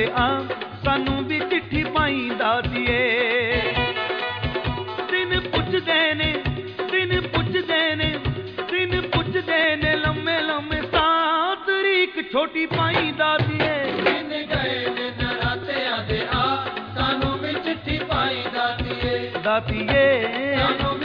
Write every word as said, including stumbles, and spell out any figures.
आ सानू भी चिट्ठी पाई दादिए। दिन पुछदे ने दिन पुछदे ने दिन पुछदे ने लम्मे लम्मे सा तरीक छोटी पाई दादिए। दिन गए ने नराते आदे आ सानू भी चिट्ठी पाई दादिए दादिए सानू